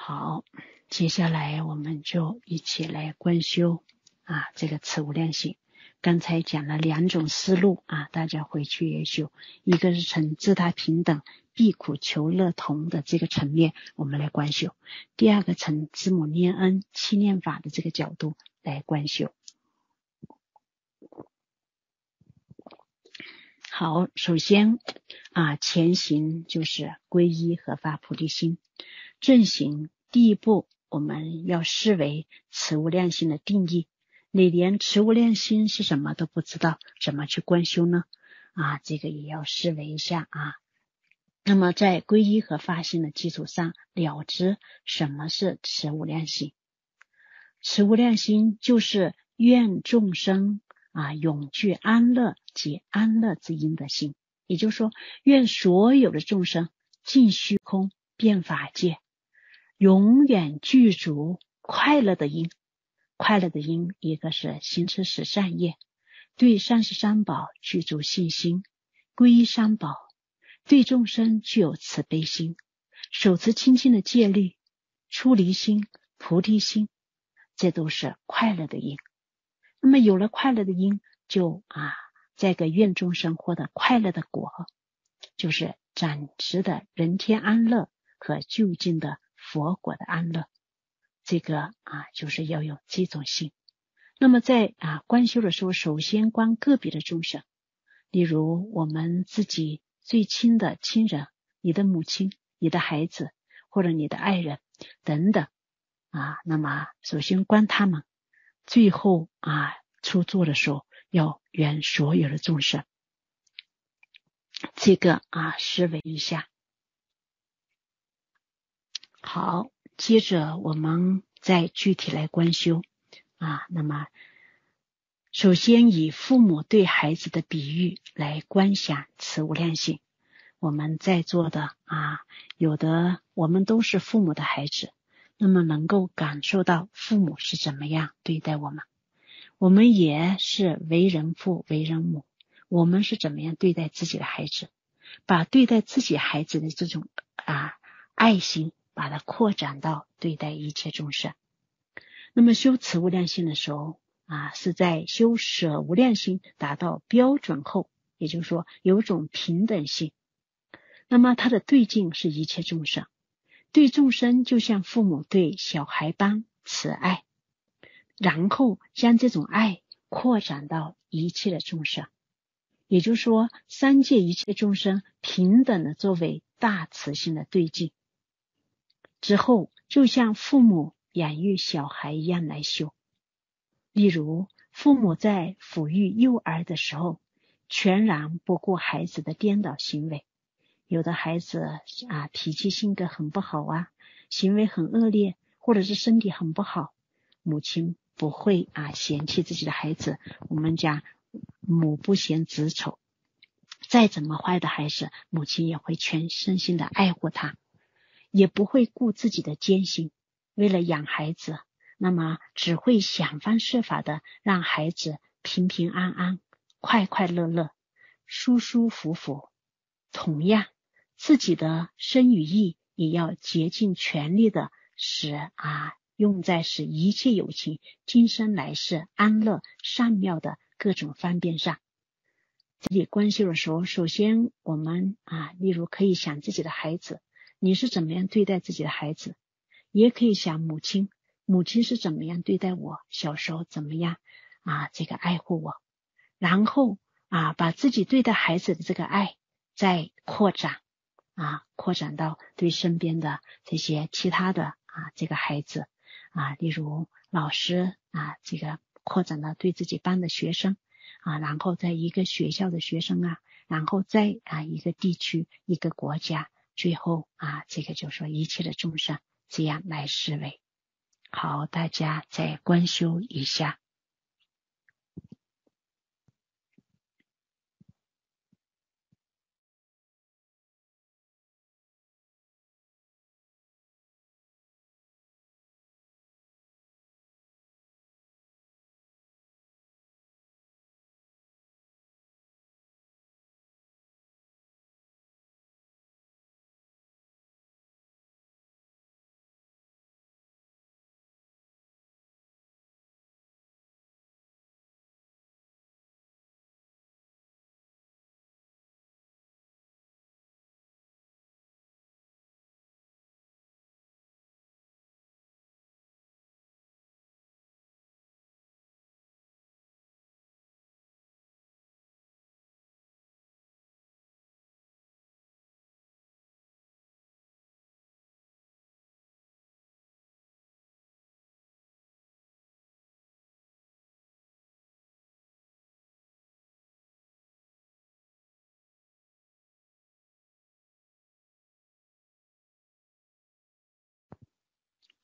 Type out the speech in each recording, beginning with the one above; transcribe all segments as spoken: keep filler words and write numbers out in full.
好，接下来我们就一起来观修啊这个慈无量心。刚才讲了两种思路啊，大家回去也修。一个是从自他平等、避苦求乐同的这个层面，我们来观修；第二个从知母念恩、七念法的这个角度来观修。好，首先啊，前行就是皈依合发菩提心。正行第一步，我们要视为慈无量心的定义。你连慈无量心是什么都不知道，怎么去观修呢？啊，这个也要视为一下啊。那么在皈依和发心的基础上，了知什么是慈无量心。慈无量心就是愿众生啊永居安乐及安乐之因的心，也就是说，愿所有的众生尽虚空遍法界，永远具足快乐的因。快乐的因，一个是行持十善业，对三十三宝具足信心，皈依三宝，对众生具有慈悲心，手持清净的戒律，出离心、菩提心，这都是快乐的因。那么有了快乐的因，就啊，这个愿众生获得快乐的果，就是暂时的人天安乐和究竟的佛果的安乐。这个啊，就是要有这种心。那么在啊观修的时候，首先观个别的众生，例如我们自己最亲的亲人，你的母亲、你的孩子或者你的爱人等等啊。那么首先观他们，最后啊出座的时候要圆所有的众生。这个啊思维一下。好，接着我们再具体来观修啊。那么首先以父母对孩子的比喻来观想慈无量心。我们在座的啊，有的我们都是父母的孩子，那么能够感受到父母是怎么样对待我们，我们也是为人父为人母，我们是怎么样对待自己的孩子，把对待自己孩子的这种啊爱心把它扩展到对待一切众生。那么修慈无量心的时候啊，是在修舍无量心达到标准后，也就是说有种平等性。那么它的对境是一切众生，对众生就像父母对小孩般慈爱，然后将这种爱扩展到一切的众生，也就是说三界一切众生平等的作为大慈心的对境之后，就像父母养育小孩一样来修。例如父母在抚育幼儿的时候，全然不顾孩子的颠倒行为，有的孩子啊脾气性格很不好啊，行为很恶劣，或者是身体很不好，母亲不会啊嫌弃自己的孩子，我们讲母不嫌子丑，再怎么坏的孩子，母亲也会全身心的爱护他，也不会顾自己的艰辛，为了养孩子，那么只会想方设法的让孩子平平安安、快快乐乐、舒舒服服。同样，自己的身与意也要竭尽全力的使啊用在使一切有情今生来世安乐善妙的各种方便上。这里观修的时候，首先我们啊，例如可以想自己的孩子，你是怎么样对待自己的孩子，也可以想母亲，母亲是怎么样对待我，小时候怎么样啊这个爱护我，然后啊把自己对待孩子的这个爱再扩展啊扩展到对身边的这些其他的啊这个孩子啊，例如老师啊，这个扩展到对自己班的学生啊，然后在一个学校的学生啊，然后在啊一个地区一个国家，最后啊这个就说一切的众生，这样来思维。好，大家再观修一下。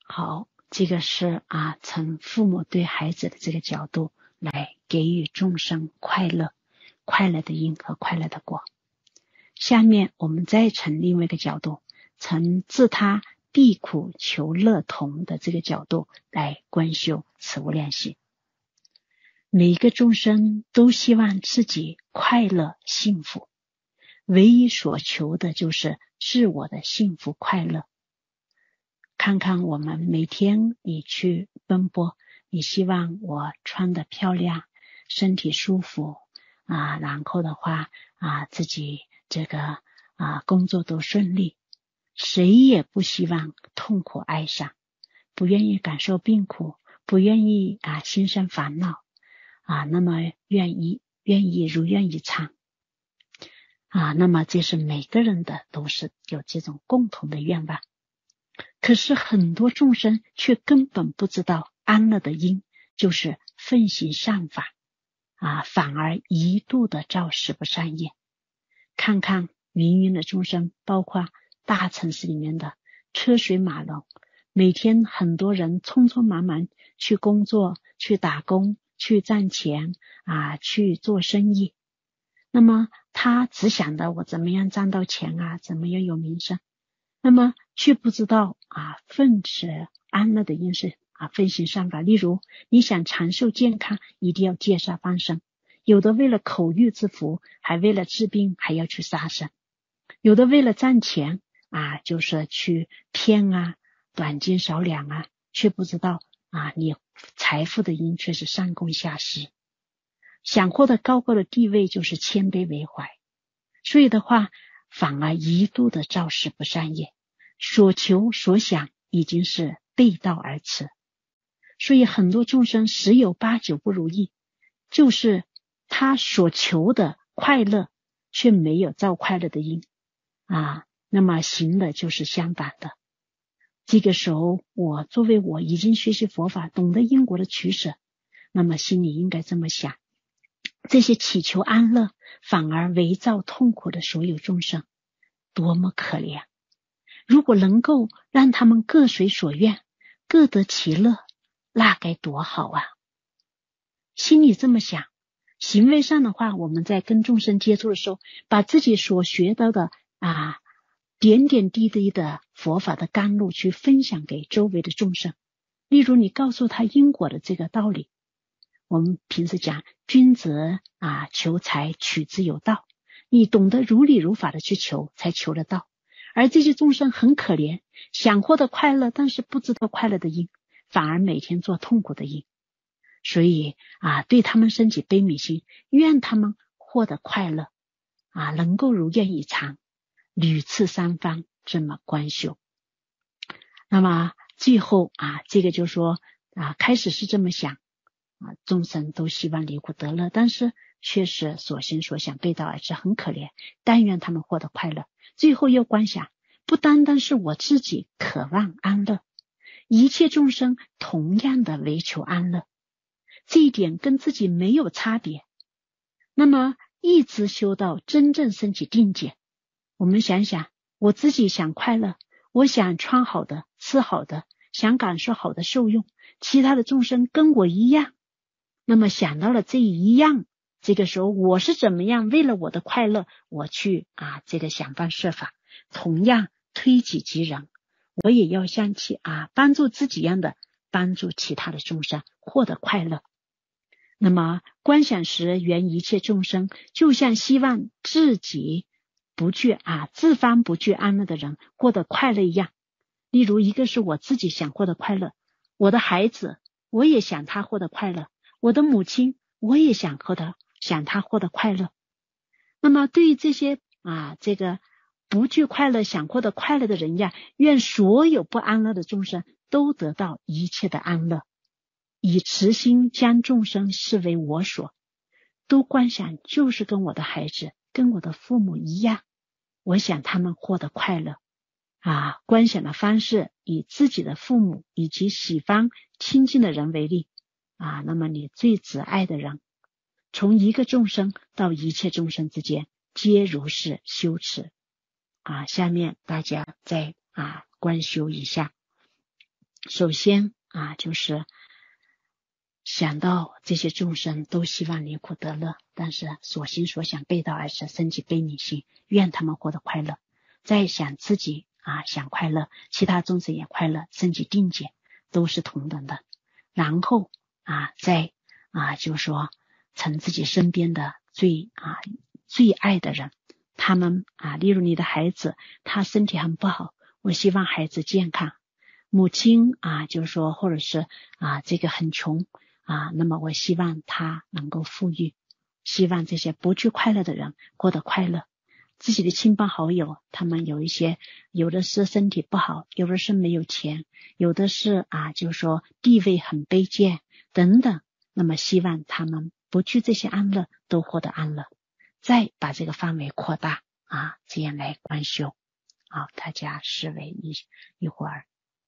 好，这个是啊，从父母对孩子的这个角度来给予众生快乐，快乐的因和快乐的果。下面我们再从另外一个角度，从自他避苦求乐同的这个角度来观修此无量心。每一个众生都希望自己快乐幸福，唯一所求的就是自我的幸福快乐。看看我们每天你去奔波，你希望我穿得漂亮，身体舒服啊，然后的话啊，自己这个啊工作都顺利，谁也不希望痛苦哀伤，不愿意感受病苦，不愿意啊心生烦恼啊，那么愿意愿意如愿以偿啊，那么这是每个人的都是有这种共同的愿望。可是很多众生却根本不知道安乐的因就是奉行善法啊，反而一度的造十不善业。看看芸芸的众生，包括大城市里面的车水马龙，每天很多人匆匆忙忙去工作，去打工，去赚钱啊，去做生意。那么他只想到我怎么样赚到钱啊，怎么样有名声，那么却不知道啊，奉持安乐的因是啊，奉行善法。例如你想长寿健康，一定要戒杀放生，有的为了口欲之福，还为了治病还要去杀生，有的为了赚钱啊，就是去骗啊，短斤少两啊，却不知道啊，你财富的因却是上供下施。想获得高高的地位，就是谦卑为怀，所以的话反而一度的造十不善业，所求所想已经是背道而驰。所以很多众生十有八九不如意，就是他所求的快乐却没有造快乐的因啊，那么行的就是相反的。这个时候我作为我已经学习佛法，懂得因果的取舍，那么心里应该这么想，这些祈求安乐反而为造痛苦的所有众生多么可怜，如果能够让他们各随所愿，各得其乐，那该多好啊。心里这么想，行为上的话，我们在跟众生接触的时候，把自己所学到的啊点点滴滴的佛法的甘露去分享给周围的众生。例如你告诉他因果的这个道理，我们平时讲君子啊求财取之有道，你懂得如理如法的去求，才求得到。而这些众生很可怜，想获得快乐，但是不知道快乐的因，反而每天做痛苦的因。所以啊，对他们升起悲悯心，愿他们获得快乐啊，能够如愿以偿，屡次三番这么观修。那么最后啊，这个就说啊，开始是这么想啊，众生都希望离苦得乐，但是却是所行所想背道而驰，很可怜，但愿他们获得快乐。最后又观想，不单单是我自己渴望安乐，一切众生同样的为求安乐，这一点跟自己没有差别。那么一直修到真正升起定解，我们想想，我自己想快乐，我想穿好的吃好的，想感受好的受用，其他的众生跟我一样，那么想到了这一样，这个时候我是怎么样为了我的快乐，我去啊这个想方设法，同样推己及人，我也要像其啊帮助自己一样的帮助其他的众生获得快乐。那么观想时，原一切众生就像希望自己不惧啊自方不惧安乐的人获得快乐一样。例如一个是我自己想获得快乐，我的孩子我也想他获得快乐，我的母亲我也想获得想他获得快乐。那么对于这些啊这个不惧快乐想获得快乐的人呀，愿所有不安乐的众生都得到一切的安乐，以慈心将众生视为我所，都观想就是跟我的孩子跟我的父母一样，我想他们获得快乐啊。观想的方式以自己的父母以及喜欢亲近的人为例啊，那么你最挚爱的人，从一个众生到一切众生之间皆如是修持啊。下面大家再啊观修一下。 首先啊，就是想到这些众生都希望离苦得乐，但是所心所想背道而驰，升起悲悯心，愿他们获得快乐。再想自己啊想快乐，其他众生也快乐，升起定解，都是同等的。然后啊再啊就是说从自己身边的最啊最爱的人，他们啊例如你的孩子，他身体很不好，我希望孩子健康。母亲啊就是说或者是啊这个很穷啊，那么我希望他能够富裕，希望这些不具快乐的人获得快乐。自己的亲朋好友，他们有一些，有的是身体不好，有的是没有钱，有的是啊就是说地位很卑贱等等，那么希望他们不具这些安乐，都获得安乐。再把这个范围扩大啊，这样来观修。好，大家思维一一会儿。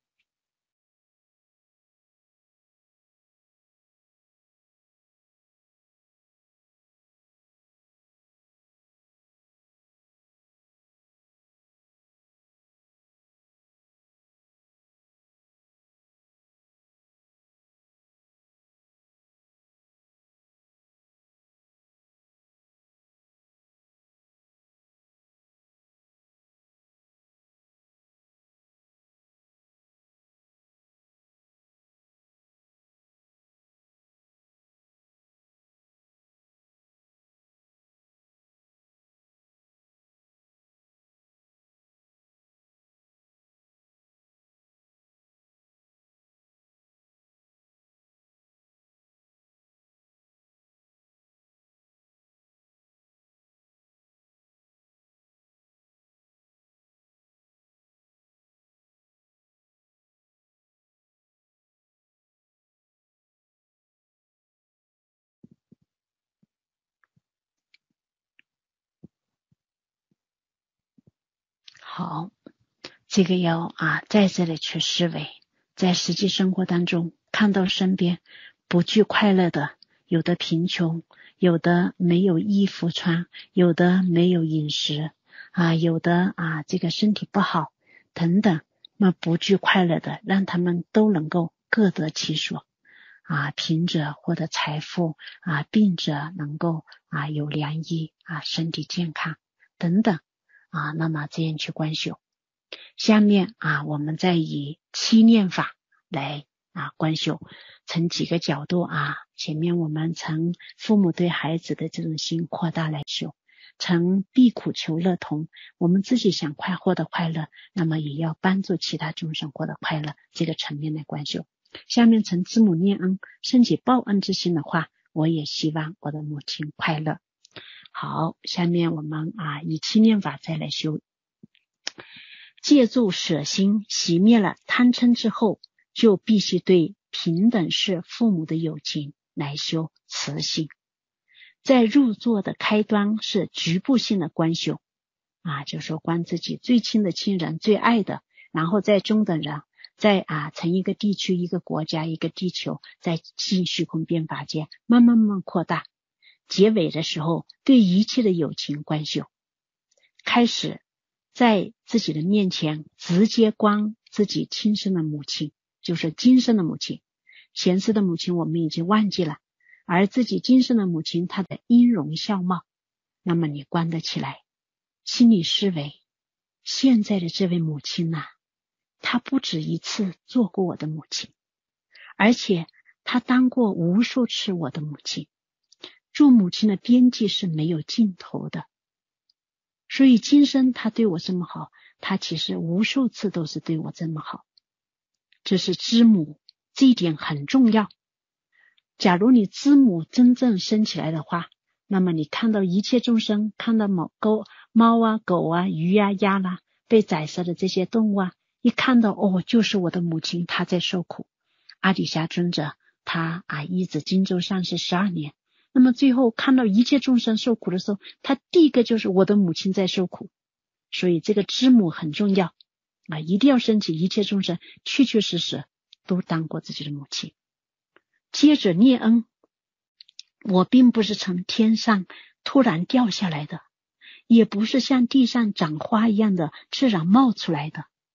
好，这个要啊在这里去思维，在实际生活当中看到身边不具快乐的，有的贫穷，有的没有衣服穿，有的没有饮食啊，有的啊这个身体不好等等，那不具快乐的，让他们都能够各得其所啊，贫者获得财富啊，病者能够啊有良医啊，身体健康等等啊，那么这样去观修。下面啊，我们再以七念法来啊观修，从几个角度啊，前面我们从父母对孩子的这种心扩大来修，从避苦求乐同，我们自己想快获得快乐，那么也要帮助其他众生获得快乐，这个层面来观修。下面从知母念恩，升起报恩之心的话，我也希望我的母亲快乐。好，下面我们啊以七念法再来修。借助舍心熄灭了贪嗔之后，就必须对平等是父母的友情来修慈心。在入座的开端是局部性的观修啊，就是说观自己最亲的亲人，最爱的，然后在中等人，在啊从一个地区、一个国家、一个地球，在尽虚空变法界慢慢慢慢扩大。结尾的时候，对一切的友情观修，开始在自己的面前直接观自己亲生的母亲，就是今生的母亲，前世的母亲我们已经忘记了，而自己今生的母亲她的音容笑貌，那么你观得起来，心理思维，现在的这位母亲呐、啊，她不止一次做过我的母亲，而且她当过无数次我的母亲，做母亲的边际是没有尽头的。所以今生他对我这么好，他其实无数次都是对我这么好，这是知母，这一点很重要。假如你知母真正生起来的话，那么你看到一切众生，看到猫狗猫啊狗啊鱼啊鸭啦、啊、被宰杀的这些动物啊，一看到哦就是我的母亲，她在受苦。阿底峡尊者他啊一直荆州上世十二年，那么最后看到一切众生受苦的时候，他第一个就是我的母亲在受苦。所以这个知母很重要啊，一定要升起一切众生确确实实都当过自己的母亲。接着念恩，我并不是从天上突然掉下来的，也不是像地上长花一样的自然冒出来的，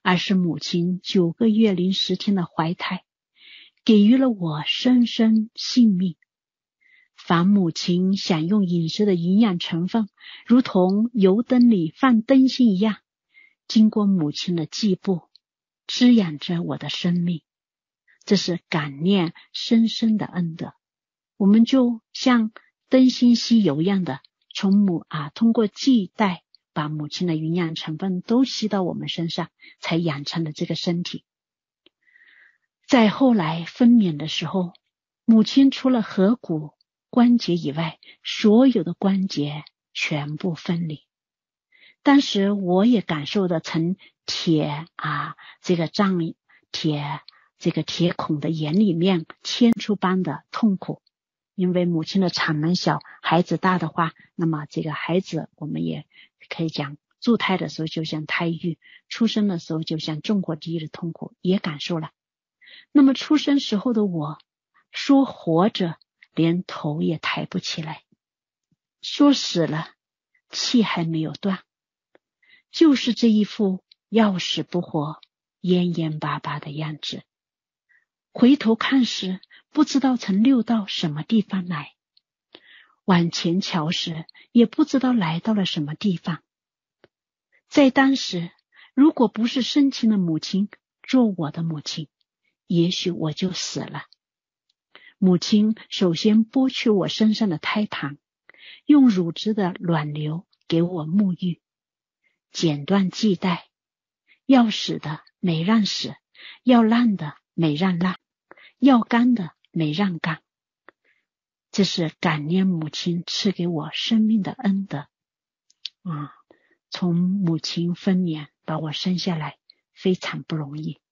而是母亲九个月零十天的怀胎，给予了我生生性命。凡母亲享用饮食的营养成分，如同油灯里放灯芯一样，经过母亲的计步，滋养着我的生命。这是感念深深的恩德。我们就像灯芯吸油一样的，从母啊通过系带把母亲的营养成分都吸到我们身上，才养成了这个身体。在后来分娩的时候，母亲除了颌骨关节以外，所有的关节全部分离。当时我也感受到从铁啊这个胀铁这个铁孔的眼里面牵出般的痛苦。因为母亲的产门小，孩子大的话，那么这个孩子我们也可以讲，助胎的时候就像胎狱，出生的时候就像重火地狱的痛苦，也感受了。那么出生时候的我，说活着连头也抬不起来，说死了气还没有断，就是这一副要死不活奄奄巴巴的样子。回头看时，不知道曾溜到什么地方来，往前瞧时也不知道来到了什么地方。在当时，如果不是深情的母亲做我的母亲，也许我就死了。母亲首先剥去我身上的胎盘，用乳汁的卵流给我沐浴，剪断系带，要死的没让死，要烂的没让烂，要干的没让干。这是感念母亲赐给我生命的恩德啊！从母亲分娩把我生下来非常不容易。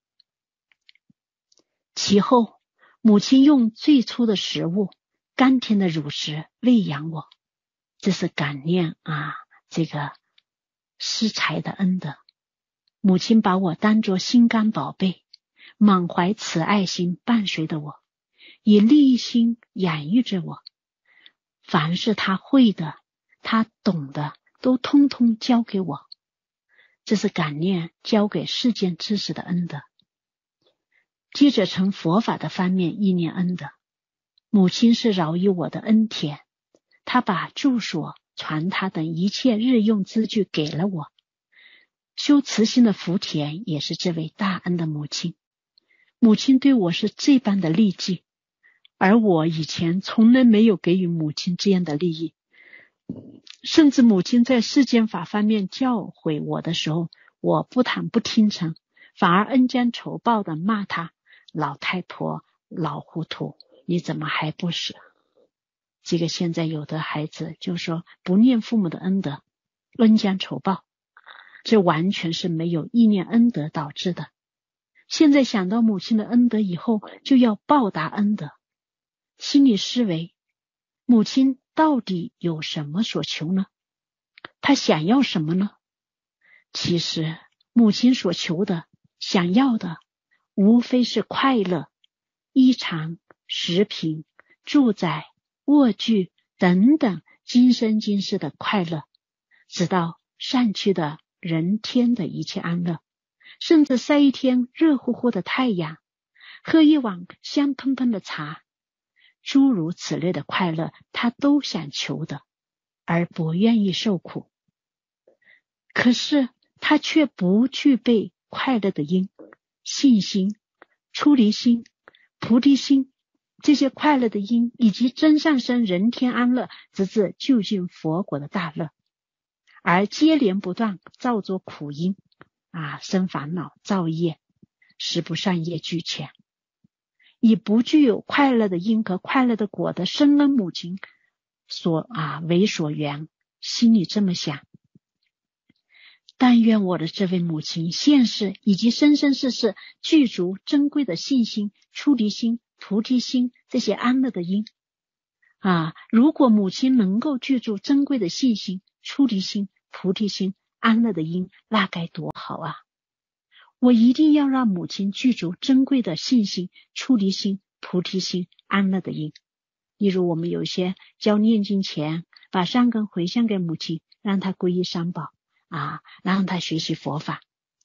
其后母亲用最初的食物甘甜的乳食喂养我，这是感念啊这个施财的恩德。母亲把我当作心肝宝贝，满怀慈爱心伴随着我，以利益心养育着我。凡是她会的，她懂的，都通通交给我。这是感念交给世间知识的恩德。接着从佛法的方面意念恩德，母亲是饶益我的恩田，她把住所、传塔等一切日用之具给了我。修慈心的福田也是这位大恩的母亲。母亲对我是这般的利济，而我以前从来没有给予母亲这样的利益。甚至母亲在世间法方面教诲我的时候，我不但不听从，反而恩将仇报的骂她，老太婆，老糊涂，你怎么还不死？这个现在有的孩子就说不念父母的恩德，恩将仇报，这完全是没有意念恩德导致的。现在想到母亲的恩德以后，就要报答恩德。心理思维，母亲到底有什么所求呢？她想要什么呢？其实母亲所求的、想要的，无非是快乐、衣裳、食品、住宅、卧具等等今生今世的快乐，直到上去的人天的一切安乐，甚至晒一天热乎乎的太阳，喝一碗香喷喷的茶，诸如此类的快乐，他都想求的，而不愿意受苦。可是他却不具备快乐的因、信心、出离心、菩提心，这些快乐的因以及真上生人天安乐，直至究竟佛果的大乐，而接连不断造作苦因啊，生烦恼造业，使不善业俱全。以不具有快乐的因和快乐的果的生恩母亲所啊为所缘，心里这么想：但愿我的这位母亲现世以及生生世世具足珍贵的信心、出离心、菩提心这些安乐的因啊！如果母亲能够具足珍贵的信心、出离心、菩提心、安乐的因，那该多好啊！我一定要让母亲具足珍贵的信心、出离心、菩提心、安乐的因。例如我们有些教念经前，把善根回向给母亲，让她皈依三宝啊，让她学习佛法。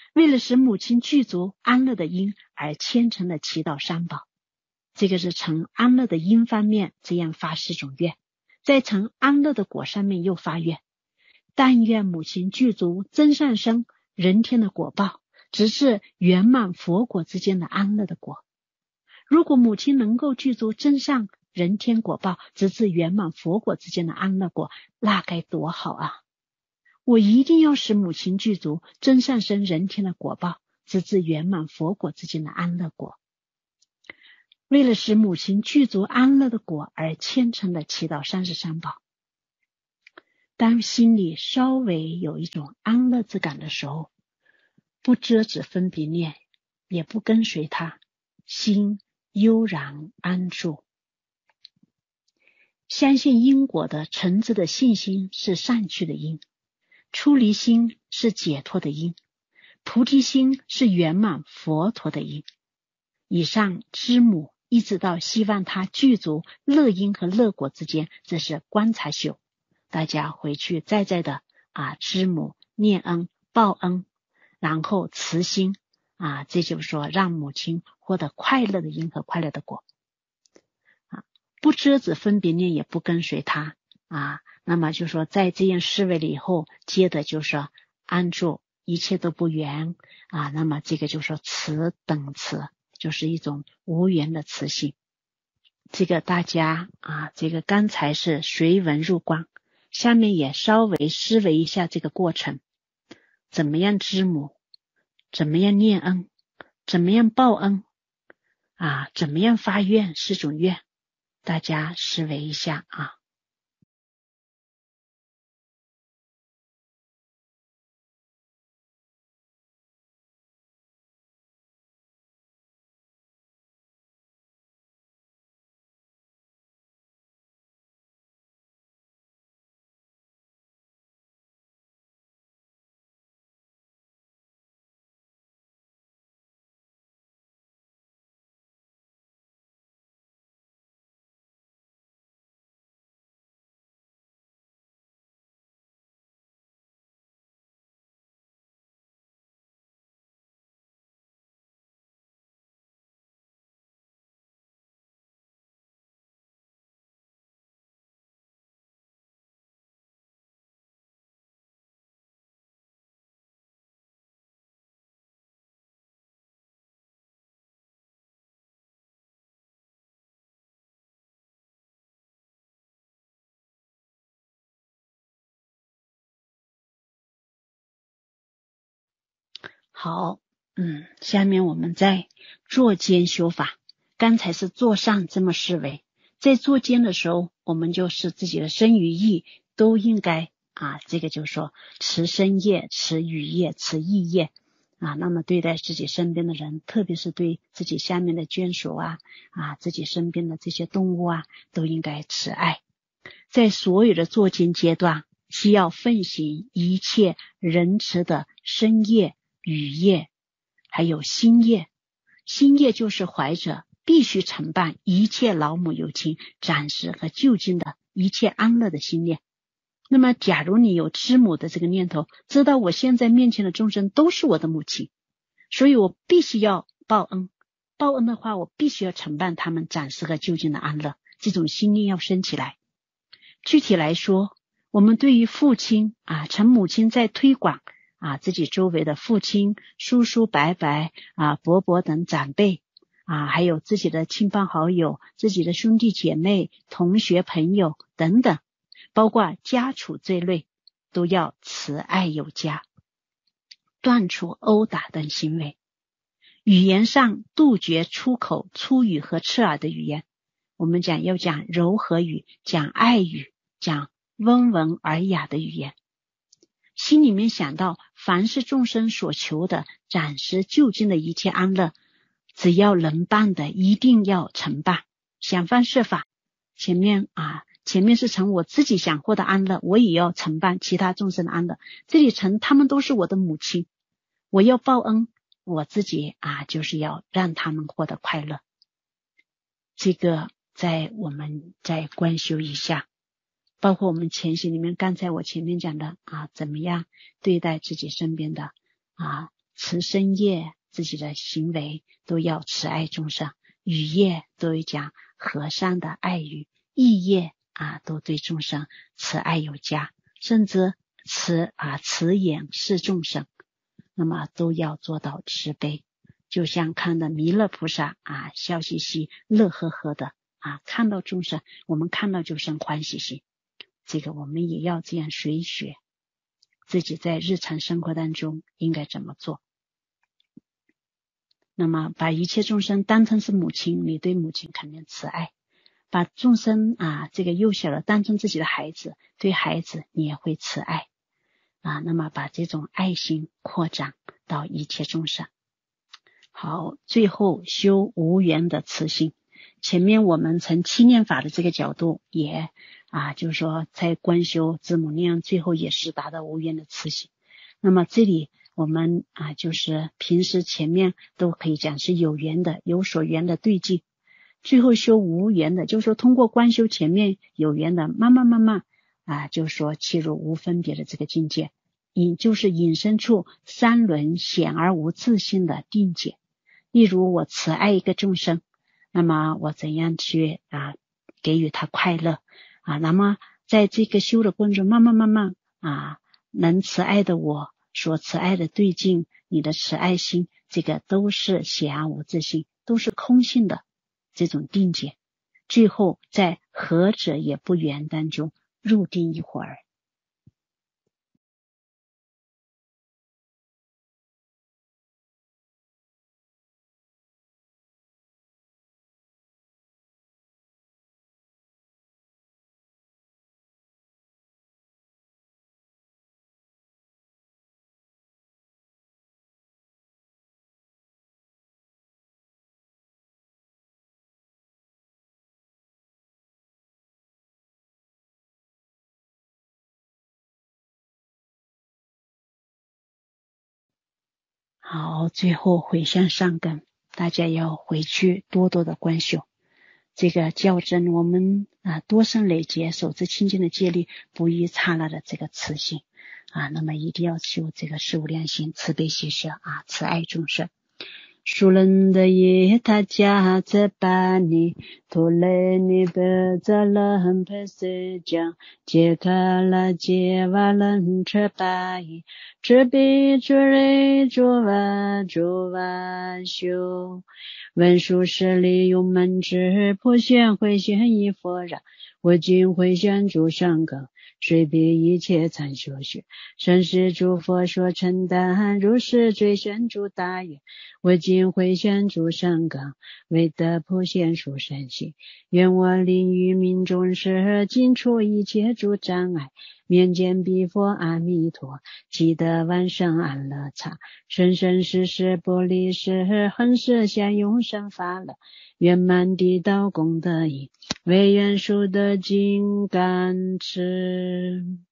为了使母亲具足安乐的因而虔诚的祈祷三宝。这个是成安乐的因方面这样发四种愿，在成安乐的果上面又发愿，但愿母亲具足真善生人天的果报，直至圆满佛果之间的安乐的果。如果母亲能够具足真善人天果报，直至圆满佛果之间的安乐果，那该多好啊！我一定要使母亲具足真善生人天的果报，直至圆满佛果之间的安乐果。为了使母亲具足安乐的果而虔诚的祈祷三十三宝。当心里稍微有一种安乐之感的时候，不遮止分别念，也不跟随它，心悠然安住。相信因果的诚挚的信心是善趣的因，出离心是解脱的因，菩提心是圆满佛陀的因。以上知母一直到希望他具足乐因和乐果之间，这是观察修。大家回去再再的啊知母念恩报恩，然后慈心啊，这就是说让母亲获得快乐的因和快乐的果啊，不遮止分别念，也不跟随他啊。那么就说在这样思维了以后，接着就说安住，一切都不缘啊。那么这个就说慈等慈，就是一种无缘的慈心。这个大家啊，这个刚才是随文入观，下面也稍微思维一下这个过程，怎么样知母，怎么样念恩，怎么样报恩啊，怎么样发愿，四种愿，大家思维一下啊。好，嗯，下面我们在坐间修法。刚才是坐上这么思维，在坐间的时候，我们就是自己的身语意都应该啊，这个就是说持身业、持语业、持意业啊。那么对待自己身边的人，特别是对自己下面的眷属啊啊，自己身边的这些动物啊，都应该持爱。在所有的坐间阶段，需要奉行一切仁慈的身业、语业还有心业。心业就是怀着必须承办一切老母有情暂时和就近的一切安乐的心念。那么假如你有知母的这个念头，知道我现在面前的众生都是我的母亲，所以我必须要报恩。报恩的话，我必须要承办他们暂时和就近的安乐，这种心念要升起来。具体来说，我们对于父亲啊，陈母亲在推广啊自己周围的父亲、叔叔、伯伯啊、伯伯等长辈啊，还有自己的亲朋好友、自己的兄弟姐妹、同学朋友等等，包括家属这类，都要慈爱有加，断除殴打等行为。语言上杜绝出口粗语和刺耳的语言，我们讲要讲柔和语，讲爱语，讲温文尔雅的语言。心里面想到凡是众生所求的暂时就近的一切安乐，只要能办的一定要承办，想方设法。前面啊，前面是成我自己想获得安乐，我也要承办其他众生的安乐。这里成他们都是我的母亲，我要报恩，我自己啊就是要让他们获得快乐。这个在我们再观修一下，包括我们前行里面刚才我前面讲的啊，怎么样对待自己身边的啊持身业自己的行为都要慈爱众生，语业都有讲和善的爱语，意业啊都对众生慈爱有加，甚至慈啊慈眼视众生，那么都要做到慈悲。就像看到弥勒菩萨啊笑嘻嘻乐呵呵的啊，看到众生我们看到就生欢喜心，这个我们也要这样随学，自己在日常生活当中应该怎么做。那么把一切众生当成是母亲，你对母亲肯定慈爱，把众生啊这个幼小的当成自己的孩子，对孩子你也会慈爱啊，那么把这种爱心扩展到一切众生。好，最后修无缘的慈心。前面我们从七念法的这个角度也啊，就是说在观修字母念最后也是达到无缘的慈心。那么这里我们啊就是平时前面都可以讲是有缘的有所缘的对境，最后修无缘的，就是说通过观修前面有缘的，慢慢慢慢啊就是说切入无分别的这个境界，引就是引申出三轮显而无自性的定解。例如我慈爱一个众生，那么我怎样去啊给予他快乐啊？那么在这个修的过程中，慢慢慢慢啊，能慈爱的我所慈爱的对境，你的慈爱心，这个都是显而无自性，都是空性的这种定解。最后在何者也不缘当中入定一会儿。好，最后回向上根，大家要回去多多的观修，这个校正我们啊多生累劫守持清净的戒律不遗刹那的这个慈心啊，那么一定要修这个十无量心，慈悲喜舍啊，慈爱众生。疏人的耶他家在巴尼图雷尼贝扎拉很佩塞将杰卡拉杰瓦兰车巴伊这比这瑞卓瓦卓瓦修文殊师利用门智普贤回旋一佛让我今回旋诸上根随彼一切参修学甚是诸佛所承担如是追宣诸大愿我今回旋诸上根为得普贤殊胜行愿我令于民众时尽除一切诸障碍面见彼佛阿弥陀即得万生安乐刹生生世世不离世恒世享永生法乐圆满地道功德因为愿速得金刚持